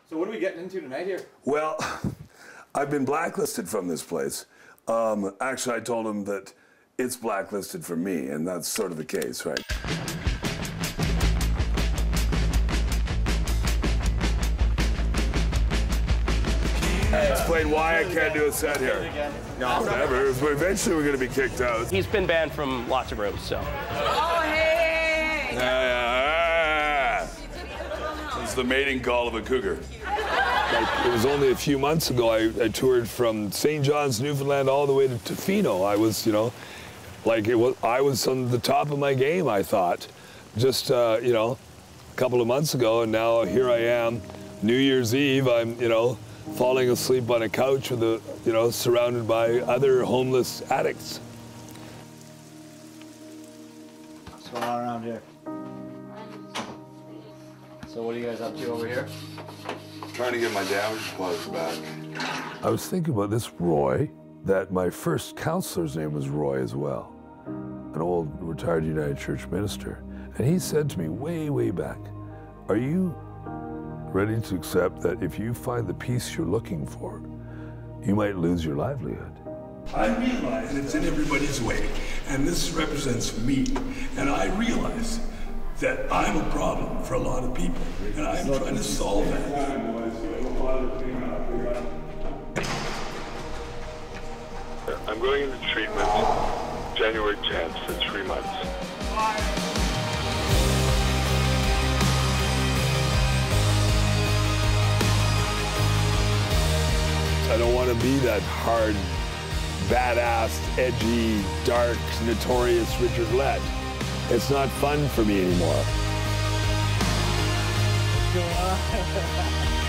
So what are we getting into tonight here? Well, I've been blacklisted from this place. Actually, I told him that it's blacklisted for me, and that's sort of the case, right? Explain why I can't do a set here. No, never. Eventually, we're going to be kicked out. He's been banned from lots of rooms, so. Oh, hey! It's the mating call of a cougar. Like, it was only a few months ago I toured from St. John's, Newfoundland, all the way to Tofino. I was, you know, like I was on the top of my game, I thought, just, you know, a couple of months ago, and now here I am, New Year's Eve, I'm, you know, falling asleep on a couch with a, you know, surrounded by other homeless addicts. What's going on around here? So what are you guys up to over here? Trying to get my damage clause back. I was thinking about this Roy, that my first counselor's name was Roy as well, an old retired United Church minister. And he said to me way, way back, are you ready to accept that if you find the peace you're looking for, you might lose your livelihood? I realize it's in everybody's way, and this represents me, and I realize that I'm a problem for a lot of people, and I'm trying to solve that. I'm going into treatment January 10th for 3 months. I don't want to be that hard, badass, edgy, dark, notorious Richard Lett. It's not fun for me anymore. What's going on?